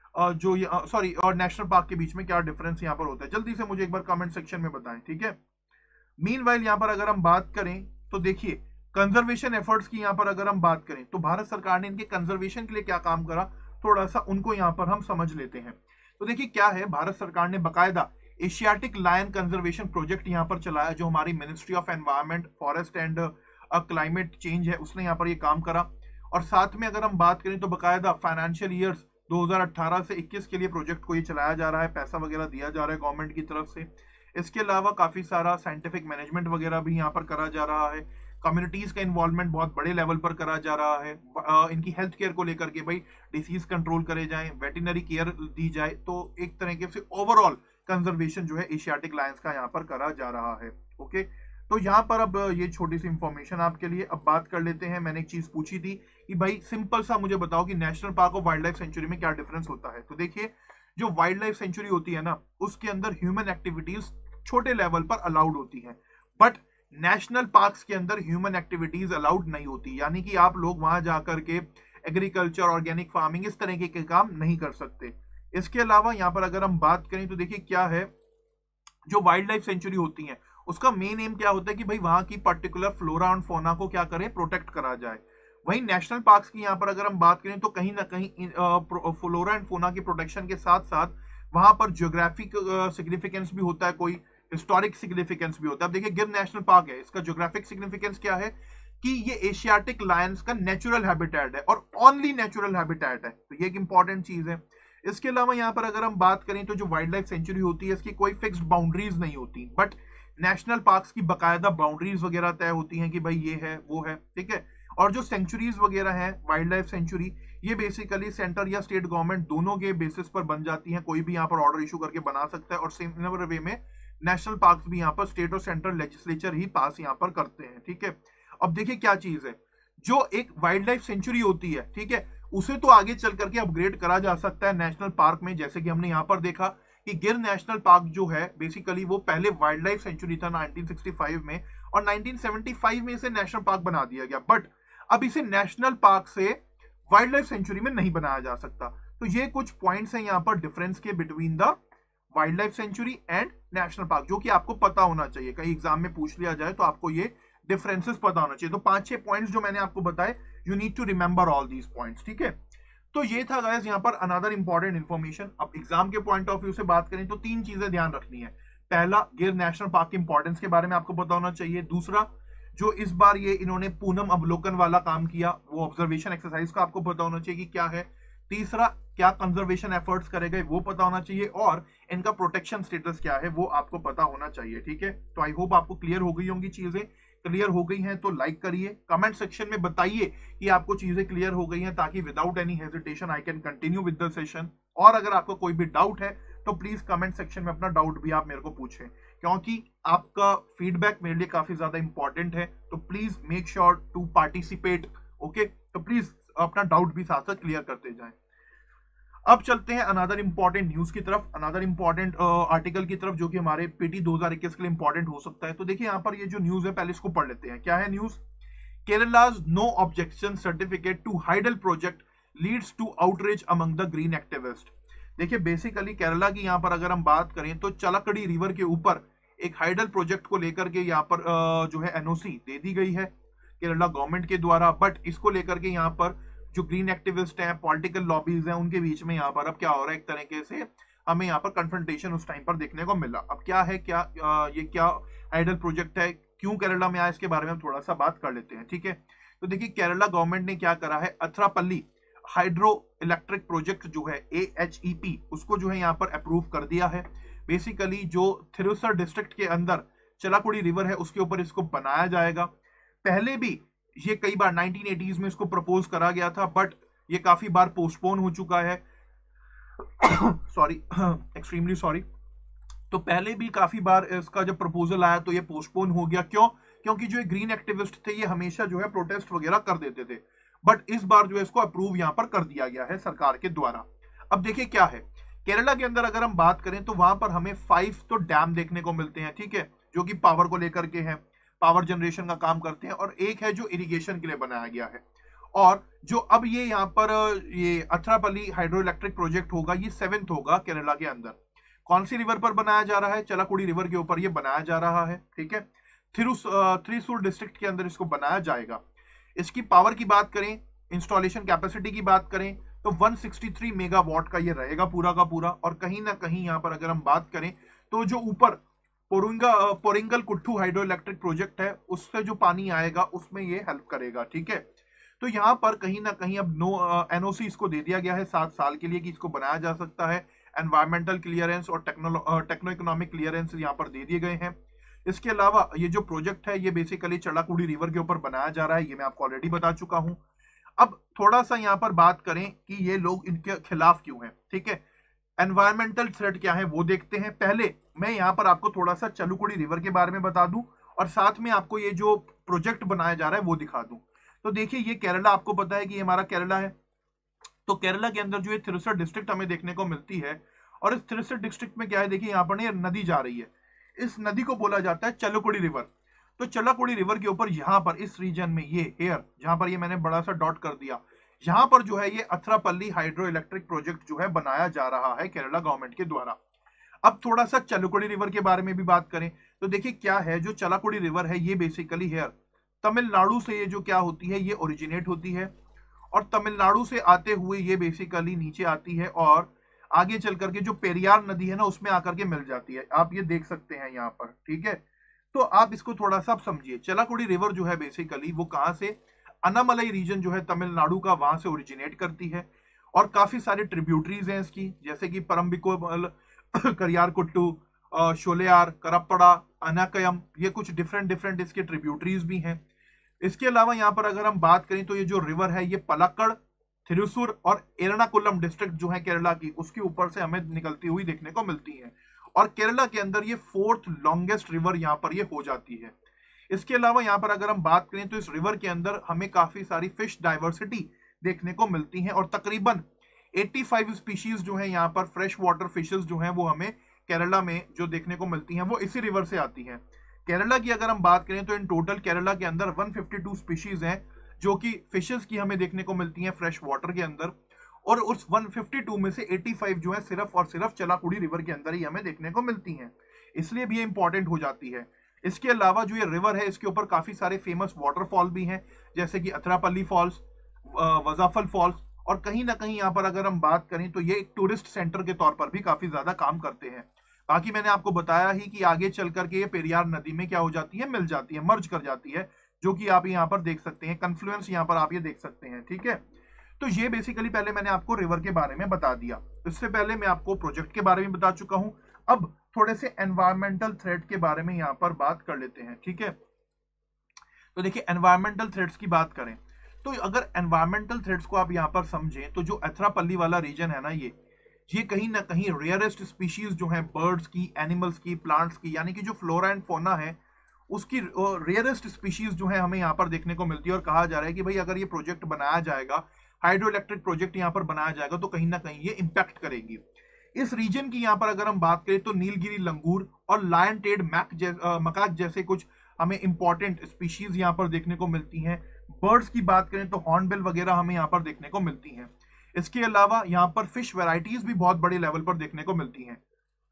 और नेशनल पार्क के बीच में क्या डिफरेंस यहाँ पर होता है। जल्दी से मुझे एक बार कमेंट सेक्शन में बताएं। ठीक है, मीनवाइल यहाँ पर अगर हम बात करें तो देखिए कंजर्वेशन एफर्ट्स की यहाँ पर अगर हम बात करें तो भारत सरकार ने इनके कंजर्वेशन के लिए क्या काम करा, थोड़ा सा उनको यहाँ पर हम समझ लेते हैं। तो देखिए क्या है, भारत सरकार ने बकायदा एशियाटिक लायन कंजर्वेशन प्रोजेक्ट यहाँ पर चलाया, जो हमारी ministry of environment forest and climate change है उसने यहाँ पर ये काम करा। और साथ में अगर हम बात करें तो बकायदा फाइनेंशियल ईयर्स 2018 से 21 के लिए प्रोजेक्ट को ये चलाया जा रहा है, पैसा वगैरह दिया जा रहा है गवर्नमेंट की तरफ से। इसके अलावा काफी सारा साइंटिफिक मैनेजमेंट वगैरह भी यहाँ पर करा जा रहा है, कम्युनिटीज का इन्वॉल्वमेंट बहुत बड़े लेवल पर करा जा रहा है, इनकी हेल्थ केयर को लेकर के भाई डिसीज कंट्रोल करे जाए, वेटरनरी केयर दी जाए। तो एक तरीके से ओवरऑल कंजर्वेशन जो है एशियाटिक लायंस का यहाँ पर करा जा रहा है। ओके, तो यहाँ पर अब ये छोटी सी इंफॉर्मेशन आपके लिए। अब बात कर लेते हैं, मैंने एक चीज पूछी थी कि भाई सिंपल सा मुझे बताओ कि नेशनल पार्क और वाइल्ड लाइफ सेंचुरी में क्या डिफरेंस होता है। तो देखिए जो वाइल्ड लाइफ सेंचुरी होती है ना, उसके अंदर ह्यूमन एक्टिविटीज छोटे लेवल पर अलाउड होती है, बट नेशनल पार्क्स के अंदर ह्यूमन एक्टिविटीज अलाउड नहीं होती, यानी कि आप लोग वहां जाकर के एग्रीकल्चर, ऑर्गेनिक फार्मिंग इस तरह के काम नहीं कर सकते। इसके अलावा यहाँ पर अगर हम बात करें तो देखिए क्या है, जो वाइल्ड लाइफ सेंचुरी होती है उसका मेन एम क्या होता है कि भाई वहां की पर्टिकुलर फ्लोरा एंड फौना को क्या करें, प्रोटेक्ट करा जाए। वहीं नेशनल पार्क्स की यहाँ पर अगर हम बात करें तो कहीं ना कहीं फ्लोरा एंड फौना की प्रोटेक्शन के साथ साथ वहां पर जियोग्राफिक सिग्निफिकेंस भी होता है, कोई हिस्टोरिक सिग्निफिकेंस भी होता है। अब देखिए गिर नेशनल पार्क है, इसका ज्योग्राफिक सिग्निफिकेंस क्या है कि ये एशियाटिक लायंस का नेचुरल हैबिटेट है और ओनली नेचुरल हैबिटेट है, तो ये एक इंपॉर्टेंट चीज है। इसके अलावा यहाँ पर अगर हम बात करें तो जो वाइल्ड लाइफ सेंचुरी होती है इसकी कोई फिक्स्ड बाउंड्रीज नहीं होती, बट नेशनल पार्क्स की बकायदा बाउंड्रीज वगैरह तय होती हैं कि भाई ये है वो है। ठीक है, और जो सेंचुरीज वगैरह हैं वाइल्ड लाइफ सेंचुरी, ये बेसिकली सेंटर या स्टेट गवर्नमेंट दोनों के बेसिस पर बन जाती हैं, कोई भी यहाँ पर ऑर्डर इशू करके बना सकता है। और सिमिलर वे में नेशनल पार्क्स भी यहाँ पर स्टेट और सेंट्रल लेजिस्लेचर ही पास यहाँ पर करते हैं, ठीक है। अब देखिए क्या चीज है, जो एक वाइल्ड लाइफ सेंचुरी होती है, ठीक है, उसे तो आगे चल करके अपग्रेड करा जा सकता है नेशनल पार्क में, जैसे कि हमने यहाँ पर देखा कि गिर नेशनल पार्क जो है बेसिकली वो पहले वाइल्ड लाइफ सेंचुरी था 1965 में, और 1975 में इसे नेशनल पार्क बना दिया गया, बट अब इसे नेशनल पार्क से वाइल्ड लाइफ सेंचुरी में नहीं बनाया जा सकता। तो ये कुछ पॉइंट्स हैं यहाँ पर डिफरेंस के between the wildlife sanctuary and national park, जो कि आपको पता होना चाहिए, कहीं एग्जाम में पूछ लिया जाए तो आपको ये डिफरेंसेस पता होना चाहिए। तो 5-6 पॉइंट्स जो मैंने आपको बताए, you need to remember all these points, ठीक है। तो ये था गाइस यहाँ पर अनदर इंपॉर्टेंट इन्फॉर्मेशन। अब एग्जाम के पॉइंट ऑफ व्यू से बात करें तो 3 चीजें ध्यान रखनी है। पहला, गिर नेशनल पार्क की इंपॉर्टेंस के बारे में आपको पता होना चाहिए। दूसरा, जो इस बार ये इन्होंने पूनम अवलोकन वाला काम किया, वो ऑब्जर्वेशन एक्सरसाइज का आपको पता होना चाहिए कि क्या है। तीसरा, क्या कंजर्वेशन एफर्ट्स करेगा वो पता होना चाहिए, और इनका प्रोटेक्शन स्टेटस क्या है वो आपको पता होना चाहिए, ठीक है। तो आई होप आपको क्लियर हो गई होंगी चीजें। क्लियर हो गई हैं तो लाइक करिए, कमेंट सेक्शन में बताइए कि आपको चीजें क्लियर हो गई हैं, ताकि without any hesitation I can continue with the session. और अगर आपको कोई भी डाउट है तो प्लीज कमेंट सेक्शन में अपना डाउट भी आप मेरे को पूछें, क्योंकि आपका फीडबैक मेरे लिए काफी ज्यादा इंपॉर्टेंट है। तो please make sure to participate, okay. तो प्लीज अपना डाउट भी साथ साथ क्लियर करते जाएं। अब चलते हैं अनदर इंपॉर्टेंट न्यूज की तरफ, अनदर इंपॉर्टेंट आर्टिकल की तरफ, जो कि हमारे पीटी 2021 के लिए इंपॉर्टेंट हो सकता है। तो देखिए यहाँ पर ये जो न्यूज है, पहले इसको पढ़ लेते हैं। क्या है news? Kerala's no objection certificate to hydel project leads to outreach among the green activist. देखिए बेसिकली केरला की यहाँ पर अगर हम बात करें तो चलकड़ी रिवर के ऊपर एक हाइडल प्रोजेक्ट को लेकर के यहाँ पर जो है एनओसी दे दी गई है केरला गवर्नमेंट के द्वारा, बट इसको लेकर के यहाँ पर जो ग्रीन एक्टिविस्ट हैं, पॉलिटिकल लॉबीज हैं, उनके बीच में यहाँ पर अब क्या हो रहा है, एक तरीके से हमें यहाँ पर कन्फ्रंटेशन उस टाइम पर देखने को मिला। अब क्या है, ये क्या हाइडल प्रोजेक्ट है, क्यों केरला में आया, इसके बारे में हम थोड़ा सा बात कर लेते हैं, ठीक है। तो देखिए केरला गवर्नमेंट ने क्या करा है, अथरापल्ली हाइड्रो इलेक्ट्रिक प्रोजेक्ट जो है AHEP, उसको जो है यहाँ पर अप्रूव कर दिया है। बेसिकली जो थिरुसर डिस्ट्रिक्ट के अंदर चलाकुड़ी रिवर है उसके ऊपर इसको बनाया जाएगा। पहले भी ये कई बार 1980s में इसको प्रपोज करा गया था, बट ये काफी बार पोस्टपोन हो चुका है। Sorry, extremely sorry. तो पहले भी काफी बार इसका जब प्रपोजल आया तो ये पोस्टपोन हो गया। क्यों? क्योंकि जो ग्रीन एक्टिविस्ट थे ये हमेशा जो है प्रोटेस्ट वगैरह कर देते थे, बट इस बार जो है इसको अप्रूव यहां पर कर दिया गया है सरकार के द्वारा। अब देखिए क्या है, केरला के अंदर अगर हम बात करें तो वहां पर हमें 5 तो डैम देखने को मिलते हैं, ठीक है, जो कि पावर को लेकर के हैं, पावर जनरेशन का काम करते हैं, और एक है जो इरिगेशन के लिए बनाया गया है। और जो अब ये यहाँ पर ये अथरापल्ली हाइड्रो इलेक्ट्रिक प्रोजेक्ट होगा, ये 7th होगा केरला के अंदर। कौन सी रिवर पर बनाया जा रहा है? चलाकुड़ी रिवर के ऊपर ये बनाया जा रहा है, ठीक है। थ्रिसूर डिस्ट्रिक्ट के अंदर इसको बनाया जाएगा। इसकी पावर की बात करें, इंस्टॉलेशन कैपेसिटी की बात करें तो 163 मेगावाट का ये रहेगा पूरा का पूरा। और कहीं ना कहीं यहाँ पर अगर हम बात करें तो जो ऊपर Poringal Kuthu hydro electric project है उससे जो पानी आएगा उसमें ये हेल्प करेगा, ठीक है। तो यहाँ पर कहीं ना कहीं अब एनओसी इसको दे दिया गया है 7 साल के लिए कि इसको बनाया जा सकता है। एनवायरमेंटल क्लियरेंस और टेक्नो इकोनॉमिक क्लियरेंस यहाँ पर दे दिए गए हैं। इसके अलावा ये जो प्रोजेक्ट है ये बेसिकली चलाकुड़ी रिवर के ऊपर बनाया जा रहा है, ये मैं आपको ऑलरेडी बता चुका हूं। अब थोड़ा सा यहाँ पर बात करें कि ये लोग इनके खिलाफ क्यों हैं, ठीक है। एनवायरमेंटल थ्रेट क्या है वो देखते हैं। पहले मैं यहाँ पर आपको थोड़ा सा चलुकुड़ी रिवर के बारे में बता दूं और साथ में आपको ये जो प्रोजेक्ट बनाया जा रहा है वो दिखा दूं। तो देखिए ये केरला, आपको पता है कि ये हमारा केरला है। तो केरला के अंदर जो ये थिरुसर डिस्ट्रिक्ट हमें देखने को मिलती है, और इस थिरुसर डिस्ट्रिक्ट में क्या है, देखिए यहाँ पर नदी जा रही है, इस नदी को बोला जाता है चलकुड़ी रिवर। तो चलाकुड़ी रिवर के ऊपर यहाँ पर इस रीजन में ये हेयर, जहां पर ये मैंने बड़ा सा डॉट कर दिया, यहाँ पर जो है ये अथरापल्ली हाइड्रो इलेक्ट्रिक प्रोजेक्ट जो है बनाया जा रहा है केरला गवर्नमेंट के द्वारा। अब थोड़ा सा चलकुड़ी रिवर के बारे में भी बात करें तो देखिए क्या है, जो चलाकुड़ी रिवर है ये बेसिकली हेयर तमिलनाडु से ये जो क्या होती है ये ओरिजिनेट होती है, और तमिलनाडु से आते हुए ये बेसिकली नीचे आती है और आगे चल करके जो पेरियार नदी है ना उसमें आकर के मिल जाती है। आप ये देख सकते हैं यहाँ पर, ठीक है। तो आप इसको थोड़ा सा समझिए, चलाकुड़ी रिवर जो है बेसिकली वो कहाँ से, अनामलाई रीजन जो है तमिलनाडु का, वहां से ओरिजिनेट करती है। और काफी सारे ट्रिब्यूटरीज हैं इसकी, जैसे कि परम्बिकोल, करियारकुट्टू, शोलेयार, करप्पड़ा, अनाकयम, ये कुछ डिफरेंट इसके ट्रिब्यूटरीज भी हैं। इसके अलावा यहाँ पर अगर हम बात करें तो ये जो रिवर है ये पलक्कड़, थिरुसुर और एर्नाकुलम डिस्ट्रिक्ट जो है केरला की, उसके ऊपर से हमें निकलती हुई देखने को मिलती है। और केरला के अंदर ये 4th लॉन्गेस्ट रिवर यहाँ पर ये हो जाती है। इसके अलावा यहाँ पर अगर हम बात करें तो इस रिवर के अंदर हमें काफी सारी फिश डाइवर्सिटी देखने को मिलती है और तकरीबन 85 स्पीशीज जो है यहाँ पर फ्रेश वाटर फिशेस जो हैं वो हमें केरला में जो देखने को मिलती हैं वो इसी रिवर से आती हैं। केरला की अगर हम बात करें तो इन टोटल केरला के अंदर 152 स्पीशीज हैं जो कि फिशेस की हमें देखने को मिलती हैं फ्रेश वाटर के अंदर, और उस 152 में से 85 जो है सिर्फ और सिर्फ चलाकुड़ी रिवर के अंदर ही हमें देखने को मिलती हैं, इसलिए भी ये इंपॉर्टेंट हो जाती है। इसके अलावा जो ये रिवर है इसके ऊपर काफी सारे फेमस वाटरफॉल भी हैं, जैसे कि अथरापल्ली फॉल्स, वजाफल फॉल्स, और कहीं ना कहीं यहाँ पर अगर हम बात करें तो ये एक टूरिस्ट सेंटर के तौर पर भी काफी ज्यादा काम करते हैं। बाकी मैंने आपको बताया ही कि आगे चल करके ये पेरियार नदी में क्या हो जाती है, मिल जाती है, मर्ज कर जाती है, जो कि आप यहाँ पर देख सकते हैं, कन्फ्लुएंस यहाँ पर आप ये देख सकते हैं। ठीक है, तो ये बेसिकली पहले मैंने आपको रिवर के बारे में बता दिया। इससे पहले मैं आपको प्रोजेक्ट के बारे में बता चुका हूं। अब थोड़े से एनवायरमेंटल थ्रेट के बारे में यहाँ पर बात कर लेते हैं। ठीक है, तो देखिए एनवायरमेंटल थ्रेट्स की बात करें तो अगर एनवायरमेंटल थ्रेट्स को आप यहाँ पर समझें तो जो अथरापल्ली वाला रीजन है ना, ये कहीं ना कहीं रेयरेस्ट स्पीशीज जो है बर्ड्स की, एनिमल्स की, प्लांट्स की, यानी कि जो फ्लोरा एंड फोना है उसकी रेयरेस्ट स्पीशीज जो है हमें यहाँ पर देखने को मिलती है। और कहा जा रहा है कि भाई अगर ये प्रोजेक्ट बनाया जाएगा, हाइड्रो इलेक्ट्रिक प्रोजेक्ट यहाँ पर बनाया जाएगा, तो कहीं ना कहीं ये इंपैक्ट करेगी इस रीजन की। यहाँ पर अगर हम बात करें तो नीलगिरी लंगूर और लायन टेड मकाक जैसे कुछ हमें इंपॉर्टेंट स्पीशीज यहाँ पर देखने को मिलती हैं। बर्ड्स की बात करें तो हॉर्नबिल वगैरह हमें यहाँ पर देखने को मिलती हैं। इसके अलावा यहाँ पर फिश वैरायटीज भी बहुत बड़े लेवल पर देखने को मिलती हैं।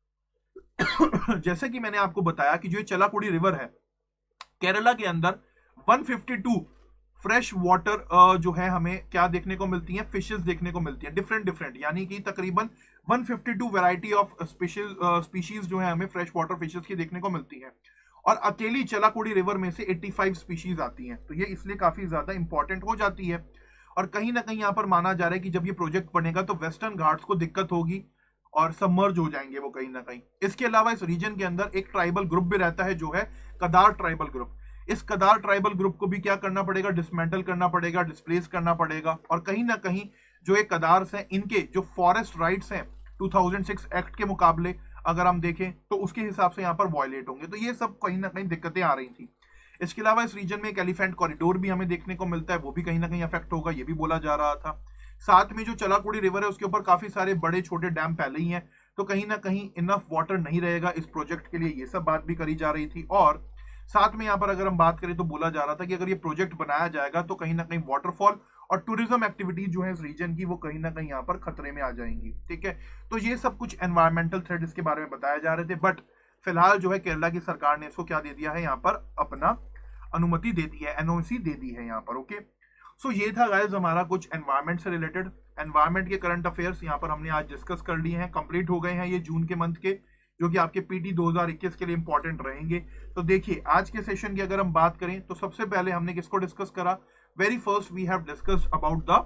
जैसे कि मैंने आपको बताया कि जो चलाकुड़ी रिवर है केरला के अंदर 152 फ्रेश वाटर जो है हमें क्या देखने को मिलती है, फिशेस देखने को मिलती है डिफरेंट, यानी कि तकरीबन 152 वैरायटी ऑफ स्पीशीज जो है हमें फ्रेश वाटर फिशेस की देखने को मिलती है। और अकेली चलाकुड़ी रिवर में से 85 स्पीशीज आती हैं, तो ये इसलिए काफी ज्यादा इंपॉर्टेंट हो जाती है। और कहीं ना कहीं यहाँ पर माना जा रहा है कि जब ये प्रोजेक्ट बनेगा तो वेस्टर्न घाट्स को दिक्कत होगी और सबमर्ज हो जाएंगे वो कहीं ना कहीं। इसके अलावा इस रीजन के अंदर एक ट्राइबल ग्रुप भी रहता है जो है कदार ट्राइबल ग्रुप। इस कदार ट्राइबल ग्रुप को भी क्या करना पड़ेगा, डिसमेंटल करना पड़ेगा, डिस्प्लेस करना पड़ेगा। और कहीं ना कहीं जो ये कदार्स हैं इनके जो फॉरेस्ट राइट्स हैं 2006 एक्ट के मुकाबले अगर हम देखें तो उसके हिसाब से यहाँ पर वायलेट होंगे, तो ये सब कहीं ना कहीं दिक्कतें आ रही थी। इसके अलावा इस रीजन में एक एलिफेंट कॉरिडोर भी हमें देखने को मिलता है, वो भी कहीं ना कहीं अफेक्ट होगा, ये भी बोला जा रहा था। साथ में जो चलाकुड़ी रिवर है उसके ऊपर काफी सारे बड़े छोटे डैम पहले ही हैं, तो कहीं ना कहीं इनफ वाटर नहीं रहेगा इस प्रोजेक्ट के लिए, ये सब बात भी करी जा रही थी। और साथ में यहाँ पर अगर हम बात करें तो बोला जा रहा था कि अगर ये प्रोजेक्ट बनाया जाएगा तो कहीं ना कहीं वाटरफॉल और टूरिज्म एक्टिविटीज जो है इस रीजन की वो कहीं ना कहीं यहाँ पर खतरे में आ जाएंगी। ठीक है, तो ये सब कुछ एनवायरमेंटल थ्रेट इसके बारे में बताया जा रहे थे, बट फिलहाल जो है केरला की सरकार ने इसको क्या दे दिया है, यहाँ पर अपना अनुमति दे दी है, एनओसी दे दी है यहाँ पर। ओके, सो ये था गाइस हमारा कुछ एनवायरमेंट से रिलेटेड, एनवायरमेंट के करंट अफेयर्स यहाँ पर हमने आज डिस्कस कर लिए हैं, कंप्लीट हो गए हैं ये जून के मंथ के, जो कि आपके पीटी 2021 के लिए इंपॉर्टेंट रहेंगे। तो देखिए आज के सेशन की अगर हम बात करें तो सबसे पहले हमने किसको डिस्कस करा, very first we have discussed about the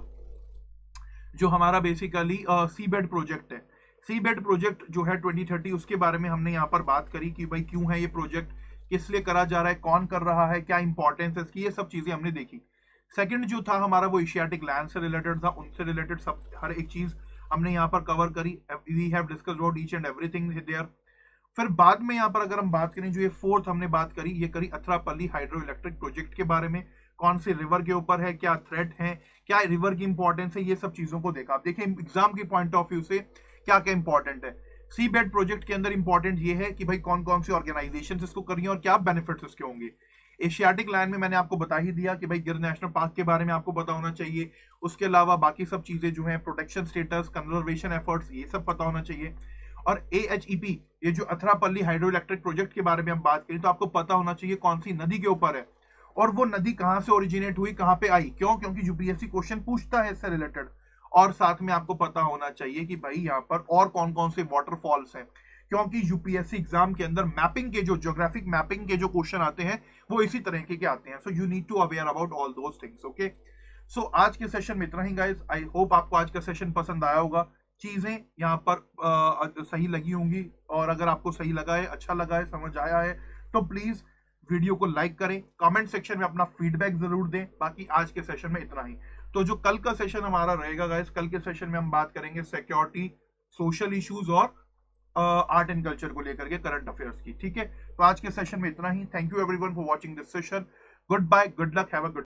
जो हमारा बेसिकली सी बेड प्रोजेक्ट है। सी बेड प्रोजेक्ट जो है 2030 उसके बारे में हमने यहाँ पर बात करी कि भाई क्यों है ये प्रोजेक्ट, किस लिए करा जा रहा है, कौन कर रहा है, क्या इंपॉर्टेंस है इसकी, ये सब चीजें हमने देखी। सेकंड जो था हमारा वो एशियाटिक लैंड से रिलेटेड था, उनसे रिलेटेड सब हर एक चीज हमने यहाँ पर कवर करी, we have discussed about each and everything there. फिर बाद में यहाँ पर अगर हम बात करें जो ये फोर्थ हमने बात करी, ये करी अथरापल्ली हाइड्रो इलेक्ट्रिक प्रोजेक्ट के बारे में, कौन से रिवर के ऊपर है, क्या थ्रेट है, क्या रिवर की इंपॉर्टेंस है, ये सब चीजों को देखा। आप देखिए एग्जाम के पॉइंट ऑफ व्यू से क्या क्या इंपॉर्टेंट है। सी बेड प्रोजेक्ट के अंदर इंपॉर्टेंट ये है कि भाई कौन कौन सी ऑर्गेनाइजेशन इसको कर रही है और क्या बेनिफिट्स इसके होंगे। एशियाटिक लैंड में मैंने आपको बता ही दिया कि भाई गिर नेशनल पार्क के बारे में आपको पता होना चाहिए, उसके अलावा बाकी सब चीजें जो है प्रोटेक्शन स्टेटस, कंजर्वेशन एफर्ट्स, ये सब पता होना चाहिए। और AHEP ये जो अथरापल्ली हाइड्रो इलेक्ट्रिक प्रोजेक्ट के बारे में हम बात करें तो आपको पता होना चाहिए कौन सी नदी के ऊपर है और वो नदी कहां से ओरिजिनेट हुई, कहां पे आई, क्यों, क्योंकि UPSC क्वेश्चन पूछता है इससे रिलेटेड। और साथ में आपको पता होना चाहिए कि भाई यहाँ पर और कौन कौन से वाटरफॉल्स हैं, क्योंकि UPSC एग्जाम के अंदर मैपिंग के जो ज्योग्राफिक मैपिंग के जो क्वेश्चन आते हैं वो इसी तरह के आते हैं। So you need to aware about all those things. Okay, so आज के सेशन में इतना ही गाइस। आई होप आपको आज का सेशन पसंद आया होगा, चीजें यहाँ पर सही लगी होंगी, और अगर आपको सही लगा है, अच्छा लगा है, समझ आया है तो प्लीज वीडियो को लाइक करें, कमेंट सेक्शन में अपना फीडबैक जरूर दें। बाकी आज के सेशन में इतना ही। तो जो कल का सेशन हमारा रहेगा गाइस, कल के सेशन में हम बात करेंगे सिक्योरिटी, सोशल इश्यूज और आर्ट एंड कल्चर को लेकर के करंट अफेयर्स की। ठीक है, तो आज के सेशन में इतना ही। Thank you everyone for watching this session. Good bye, good luck, have a good